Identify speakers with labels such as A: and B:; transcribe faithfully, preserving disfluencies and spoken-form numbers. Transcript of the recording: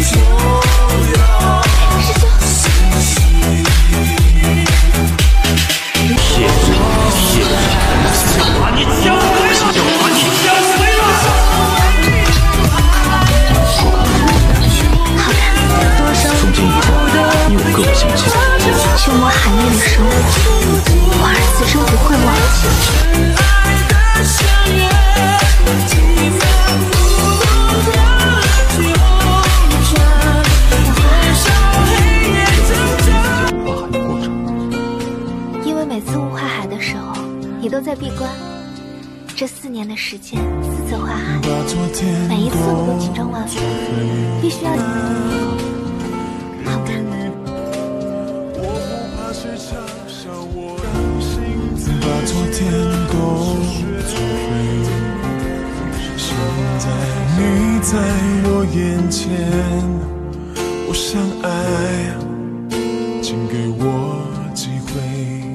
A: 修魔寒夜的生活，婉儿此生不会忘记。因为每次雾化海的时候，你都在闭关。这四年的时间，四次化海，每一次我都紧张万分，必须要好看。
B: 把昨天都作废，现在你在我眼前，我想爱，请给我机会。